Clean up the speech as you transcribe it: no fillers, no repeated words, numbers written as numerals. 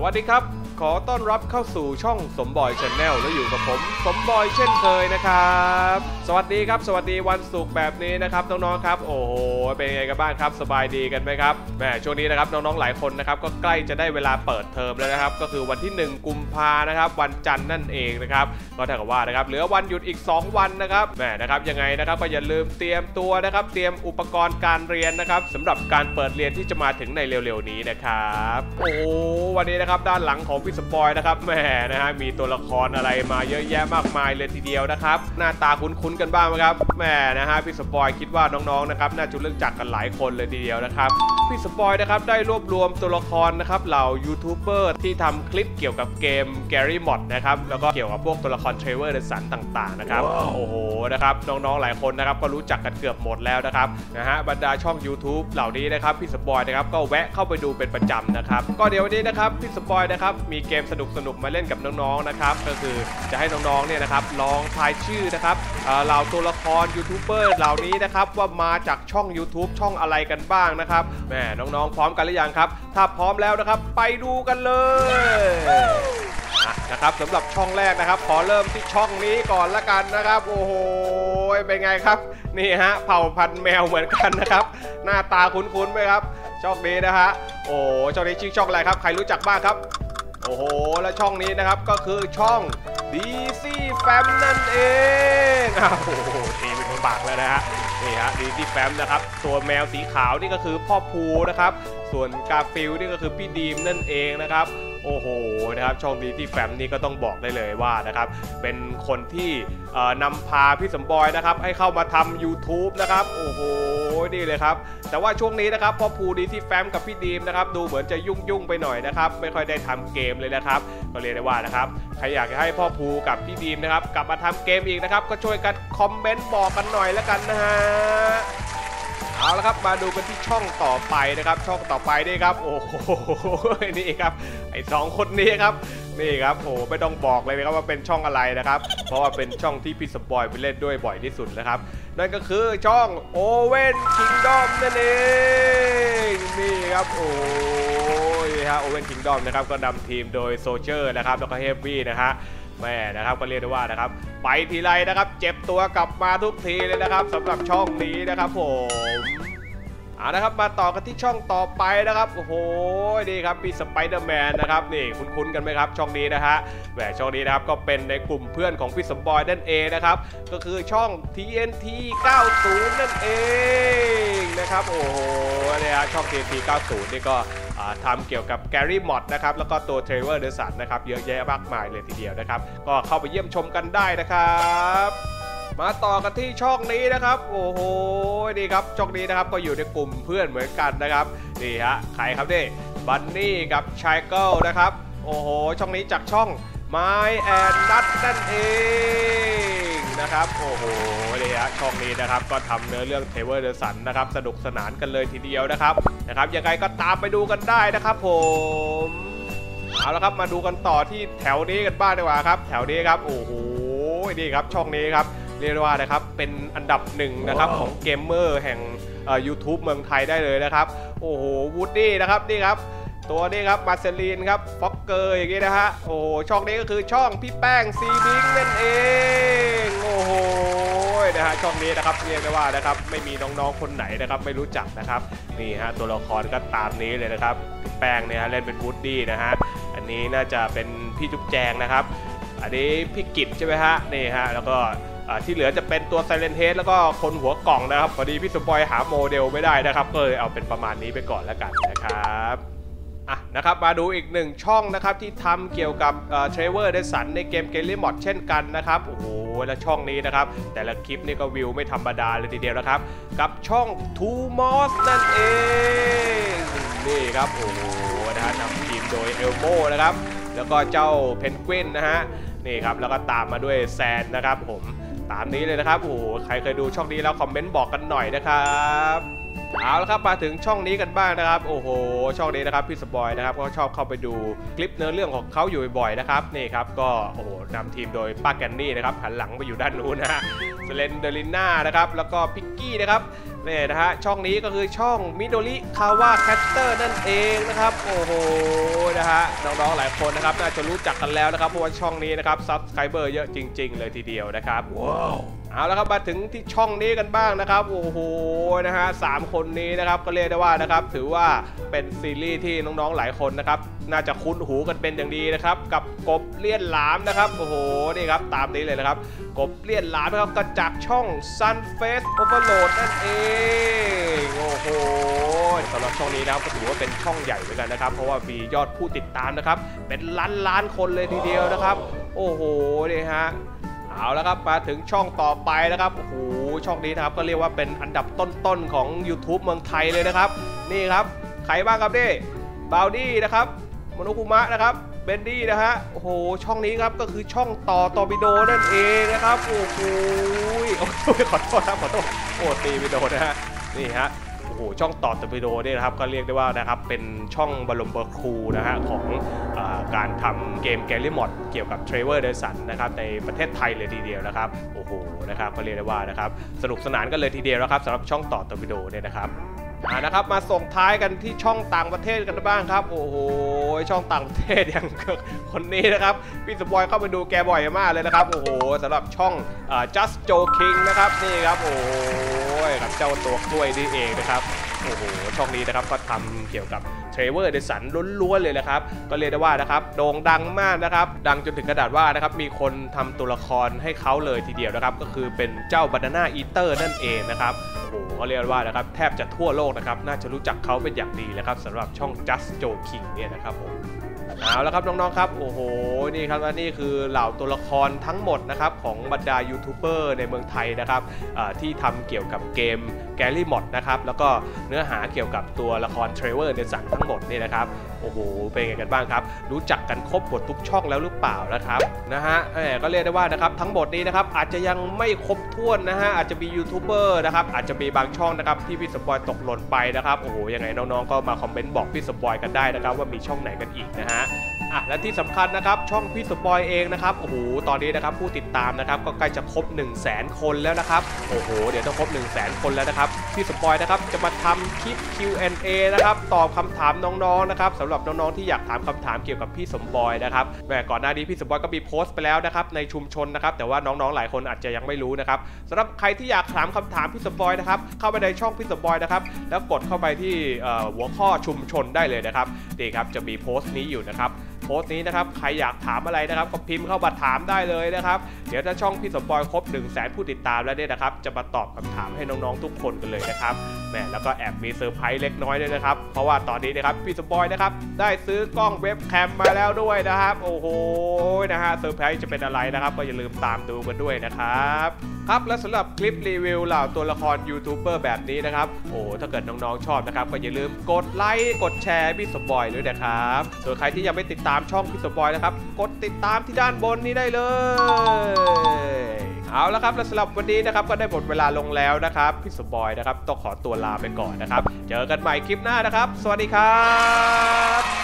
วัสดีครับขอต้อนรับเข้าสู่ช่องสมบอย Channel และอยู่กับผมสมบอยเช่นเคยนะครับสวัสดีครับสวัสดีวันศุกร์แบบนี้นะครับน้องๆครับโอ้โหเป็นไงกันบ้างครับสบายดีกันไหมครับแม่ช่วงนี้นะครับน้องๆหลายคนนะครับก็ใกล้จะได้เวลาเปิดเทอมแล้วนะครับก็คือวันที่1กุมภานะครับวันจันทร์นั่นเองนะครับก็เท่ากับว่านะครับเหลือวันหยุดอีก2วันนะครับแม่นะครับยังไงนะครับก็อย่าลืมเตรียมตัวนะครับเตรียมอุปกรณ์การเรียนนะครับสำหรับการเปิดเรียนที่จะมาถึงในเร็วๆนี้นะครับโอ้วันนี้นะครับด้านหลังของพี่สปอยนะครับแหมนะฮะมีตัวละครอะไรมาเยอะแยะมากมายเลยทีเดียวนะครับหน้าตาคุ้นๆกันบ้างไหมครับแหมนะฮะพี่สปอยคิดว่าน้องๆนะครับน่าจะรู้จักกันหลายคนเลยทีเดียวนะครับพี่สปอยนะครับได้รวบรวมตัวละครนะครับเหล่ายูทูบเบอร์ที่ทำคลิปเกี่ยวกับเกม Gary Mod นะครับแล้วก็เกี่ยวกับพวกตัวละครเทรเวอร์เดสันต่างๆนะครับ โอ้โหนะครับน้องๆหลายคนนะครับก็รู้จักกันเกือบหมดแล้วนะครับนะฮะบรรดาช่อง YouTube เหล่านี้นะครับพี่สปอยนะครับก็แวะเข้าไปดูเป็นประจำนะครับก็เดี๋ยววันนี้นะครับพี่สปอยนะครับมีเกมสนุกๆมาเล่นกับน้องๆนะครับก็คือจะให้น้องๆเนี่ยนะครับลองทายชื่อนะครับเหล่าตัวละครยูทูบเบอร์เหล่านี้นะครับว่ามาจากช่อง YouTube ช่องอะไรกันบ้างนะครับแม่น้องๆพร้อมกันหรือยังครับถ้าพร้อมแล้วนะครับไปดูกันเลยนะครับสำหรับช่องแรกนะครับขอเริ่มที่ช่องนี้ก่อนละกันนะครับโอ้โหเป็นไงครับนี่ฮะเผ่าพันธุ์แมวเหมือนกันนะครับหน้าตาคุ้นๆไหมครับช่องนี้นะฮะโอ้ช่องนี้ชื่อช่องอะไรครับใครรู้จักบ้างครับโอ้โหและช่องนี้นะครับก็คือช่อง DC Fam นั่นเองโอ้โหตีเป็นปากแล้วนะฮะนี่ฮะ DC Fam นะครับตัวแมวสีขาวนี่ก็คือพ่อภูนะครับส่วนกาฟิลนี่ก็คือพี่ดีมนั่นเองนะครับโอ้โหนะครับช่องดีที่แฟมนี่ก็ต้องบอกได้เลยว่านะครับเป็นคนที่นำพาพี่สมบอยนะครับให้เข้ามาทำ YouTube นะครับโอ้โหนี่เลยครับแต่ว่าช่วงนี้นะครับพ่อภูดีที่แฟมกับพี่ดีมนะครับดูเหมือนจะยุ่งไปหน่อยนะครับไม่ค่อยได้ทำเกมเลยนะครับก็เรียกได้ว่านะครับใครอยากจะให้พ่อภูกับพี่ดีมนะครับกลับมาทำเกมอีกนะครับก็ช่วยกันคอมเมนต์บอกกันหน่อยแล้วกันนะฮะเอาละครับมาดูกันที่ช่องต่อไปนะครับช่องต่อไปนี่ครับโอ้โหนี่ครับไอ้2คนนี้ครับนี่ครับโอ้ไม่ต้องบอกเลยนะครับว่าเป็นช่องอะไรนะครับเพราะว่าเป็นช่องที่พี่สปอยไปเล่นด้วยบ่อยที่สุดนะครับนั่นก็คือช่องโอเว่นคิงดอมนั่นเองนี่ครับโอ้ยฮะโอเว่นคิงดอมนะครับก็นำทีมโดยโซเชอร์นะครับแล้วก็เฮฟวี่นะฮะแม่นะครับก็เรียกได้ว่านะครับไปทีไรนะครับเจ็บตัวกลับมาทุกทีเลยนะครับสำหรับช่องนี้นะครับผมนะครับมาต่อกันที่ช่องต่อไปนะครับโอ้โหนี่ครับมีสไปเดอร์แมนนะครับนี่คุ้นๆกันไหมครับช่องนี้นะฮะแหมช่องนี้นะครับก็เป็นในกลุ่มเพื่อนของพี่สมบอยนั่นเองนะครับก็คือช่อง TNT 90นั่นเองนะครับโอ้โหเนี่ยช่อง TNT 90นี่ก็ทำเกี่ยวกับ Gary Mod นะครับแล้วก็ตัว Trevor เดสันนะครับเยอะแยะมากมายเลยทีเดียวนะครับก็เข้าไปเยี่ยมชมกันได้นะครับมาต่อกันที่ช่องนี้นะครับโอ้โหนี่ครับช่องนี้นะครับก็อยู่ในกลุ่มเพื่อนเหมือนกันนะครับนี่ฮะใครครับนี่บันนี่กับชายเกิลนะครับโอ้โหช่องนี้จากช่อง My and Nut นั่นเองนะครับโอ้โหนี่ฮะช่องนี้นะครับก็ทำเนื้อเรื่องเทเวอร์เดสันนะครับสนุกสนานกันเลยทีเดียวนะครับยังไงก็ตามไปดูกันได้นะครับผมเอาละครับมาดูกันต่อที่แถวนี้กันบ้างดีกว่าครับแถวนี้ครับโอ้โหนี่ครับช่องนี้ครับเรียกว่านะครับเป็นอันดับ1นะครับของเกมเมอร์แห่งYouTube เมืองไทยได้เลยนะครับโอ้โหวูดดี้นะครับนี่ครับตัวนี้ครับมาเซลีนครับฟ็อกเกอร์อย่างนี้นะฮะโอ้โหช่องนี้ก็คือช่องพี่แป้งซีบิงนั่นเองโอ้โหนะฮะช่องนี้นะครับเรียกได้ว่านะครับไม่มีน้องๆคนไหนนะครับไม่รู้จักนะครับนี่ฮะตัวละครก็ตามนี้เลยนะครับพี่แป้งเนี่ยเล่นเป็นวูดดี้นะฮะอันนี้น่าจะเป็นพี่จุ๊บแจงนะครับอันนี้พี่กิจใช่ไหมฮะนี่ฮะแล้วก็ที่เหลือจะเป็นตัว Silent Head แล้วก็คนหัวกล่องนะครับพอดีพี่สปอยหาโมเดลไม่ได้นะครับก็เลยเอาเป็นประมาณนี้ไปก่อนแล้วกันนะครับนะครับมาดูอีก1ช่องนะครับที่ทำเกี่ยวกับเทรเวอร์เดสันในเกม Gary Mod เช่นกันนะครับโอ้โหและช่องนี้นะครับแต่ละคลิปนี่ก็วิวไม่ธรรมดาเลยทีเดียวนะครับกับช่อง Two Moss นั่นเองนี่ครับโอ้โหนะฮะนำทีมโดยเอลโมนะครับแล้วก็เจ้าเพนกวินนะฮะนี่ครับแล้วก็ตามมาด้วยแซนนะครับผมตามนี้เลยนะครับโอ้โหใครเคยดูช่องนี้แล้วคอมเมนต์บอกกันหน่อยนะครับเอาละครับมาถึงช่องนี้กันบ้างนะครับโอ้โหช่องนี้นะครับพี่สปอยนะครับก็ชอบเข้าไปดูคลิปเนื้อเรื่องของเขาอยู่บ่อยๆนะครับนี่ครับก็โอ้โหนำทีมโดยป้าแกนนี่นะครับหันหลังไปอยู่ด้านนู้นนะฮะเซเลนเดอริน่านะครับแล้วก็พิกกี้นะครับนี่นะฮะช่องนี้ก็คือช่องมิโดริคาวาแคสเตอร์นั่นเองนะครับโอ้โหนะฮะน้องๆหลายคนนะครับน่าจะรู้จักกันแล้วนะครับเพราะว่าช่องนี้นะครับซับสไครเบอร์เยอะจริงๆเลยทีเดียวนะครับว้าวเอาแล้วครับมาถึงที่ช่องนี้กันบ้างนะครับโอ้โหนะฮะ3คนนี้นะครับก็เรียกได้ว่านะครับถือว่าเป็นซีรีส์ที่น้องๆหลายคนนะครับน่าจะคุ้นหูกันเป็นอย่างดีนะครับกับกบเลี่ยนหลามนะครับโอ้โหนี่ครับตามนี้เลยนะครับกบเลี่ยนหลามนะครับก็จากช่อง Sunface Overload นั่นเองโอ้โหสำหรับช่องนี้นะครับก็ถือว่าเป็นช่องใหญ่เหมือนกันนะครับเพราะว่ามียอดผู้ติดตามนะครับเป็นล้านคนเลยทีเดียวนะครับโอ้โหนี่ฮะเอาแล้วครับมาถึงช่องต่อไปนะครับโอ้โหช่องนี้นะครับก็เรียกว่าเป็นอันดับต้นๆของ YouTube เมืองไทยเลยนะครับนี่ครับใครบ้างครับนี่บาวดี้นะครับโมโนคุมะนะครับเบนดี้นะฮะโอ้โหช่องนี้ครับก็คือช่องต่อตอร์ปิโดนั่นเองนะครับโอ้โหขอโทษครับขอโทษโอ้ตีปิโดนะฮะนี่ฮะโอ้โหช่องต่อตอร์ปิโดเนี่ยนะครับก็เรียกได้ว่านะครับเป็นช่องบรมเบอร์คูนะฮะของการทำเกมแกลลี่มอดเกี่ยวกับเทรเวอร์เดสันนะครับในประเทศไทยเลยทีเดียวนะครับโอ้โหนะครับก็เรียกได้ว่านะครับสนุกสนานกันเลยทีเดียวนะครับสำหรับช่องต่อตอร์ปิโดเนี่ยนะครับนะครับมาส่งท้ายกันที่ช่องต่างประเทศกันบ้างครับโอ้โหช่องต่างประเทศอย่างคนนี้นะครับพี่สปอยเข้าไปดูแกบ่อยมากเลยนะครับโอ้โหสำหรับช่อง Just Joking นะครับนี่ครับโอ้โหกับเจ้าตัวกล้วยนี่เองนะครับโอ้โหช่องนี้นะครับก็ทำเกี่ยวกับเทรเวอร์เดสันล้วนๆเลยนะครับก็เรียกได้ว่านะครับโด่งดังมากนะครับดังจนถึงกระดาษว่านะครับมีคนทำตัวละครให้เขาเลยทีเดียวนะครับก็คือเป็นเจ้า Banana Eater นั่นเองนะครับโอ้โหเขาเรียกว่านะครับแทบจะทั่วโลกนะครับน่าจะรู้จักเขาเป็นอย่างดีนะครับสำหรับช่อง Just Joking เนี่ยนะครับผมเอาแล้วครับน้องๆครับโอ้โหนี่ครับนี่คือเหล่าตัวละครทั้งหมดนะครับของบรรดายูทูบเบอร์ในเมืองไทยนะครับที่ทำเกี่ยวกับเกมแกลลี่มอดนะครับแล้วก็เนื้อหาเกี่ยวกับตัวละครเทรเวอร์เดสันทั้งหมดนี่นะครับโอ้โหเป็นไงกันบ้างครับรู้จักกันครบหมดทุกช่องแล้วหรือเปล่านะครับนะฮะก็เรียกได้ว่านะครับทั้งหมดนี้นะครับอาจจะยังไม่ครบถ้วนนะฮะอาจจะมียูทูบเบอร์นะครับอาจจะมีบางช่องนะครับที่พี่สปอยตกหล่นไปนะครับโอ้โหยังไงน้องๆก็มาคอมเมนต์บอกพี่สปอยกันได้นะครับว่ามีช่องไหนกันอีกนะฮะและที่สำคัญนะครับช่องพี่สปอยเองนะครับโอ้โหตอนนี้นะครับผู้ติดตามนะครับก็ใกล้จะครบ 100,000 คนแล้วนะครับโอ้โหเดี๋ยวต้องครบ 100,000 คนแล้วนะครับพี่สปอยนะครับจะมาทำคลิป Q&A นะครับตอบคำถามน้องๆนะครับสำหรับน้องๆที่อยากถามคำถามเกี่ยวกับพี่สมบอยนะครับแม่ก่อนหน้านี้พี่สมบอยก็มีโพสต์ไปแล้วนะครับในชุมชนนะครับแต่ว่าน้องๆหลายคนอาจจะยังไม่รู้นะครับสำหรับใครที่อยากถามคำถามพี่สมบอยนะครับเข้าไปในช่องพี่สมบอยนะครับแล้วกดเข้าไปที่หัวข้อชุมชนได้เลยนะครับนี่ครับจะมีโพสต์นี้อยู่นะครับโพสต์นี้นะครับใครอยากถามอะไรนะครับก็พิมพ์เข้ามาถามได้เลยนะครับเดี๋ยวถ้าช่องพี่สมบอยครบ 100,000 ผู้ติดตามแล้วเนี่ยนะครับจะมาตอบคำถามให้น้องๆทุกคนกันเลยนะครับแม่แล้วก็แอบมีเซอร์ไพรส์เล็กน้อยด้วยนะครับเพราะว่าตอนนี้นะครับพี่สมบอยนะครับได้ซื้อกล้องเว็บแคมมาแล้วด้วยนะครับโอ้โหนะฮะเซอร์ไพรส์จะเป็นอะไรนะครับก็อย่าลืมตามดูกันด้วยนะครับครับและสำหรับคลิปรีวิวเหล่าตัวละครยูทูบเบอร์แบบนี้นะครับโอ้ถ้าเกิดน้องๆชอบนะครับก็อย่าลืมกดไลค์กดแชร์พี่สมบอยด้วยนะครับส่วนใครที่ยังไม่ติดตามช่องพี่สมบอยนะครับกดติดตามที่ด้านบนนี้ได้เลยเอาละครับและสำหรับวันนี้นะครับก็ได้หมดเวลาลงแล้วนะครับพี่สมบอยนะครับต้องขอตัวลาไปก่อนนะครับเจอกันใหม่คลิปหน้านะครับสวัสดีครับ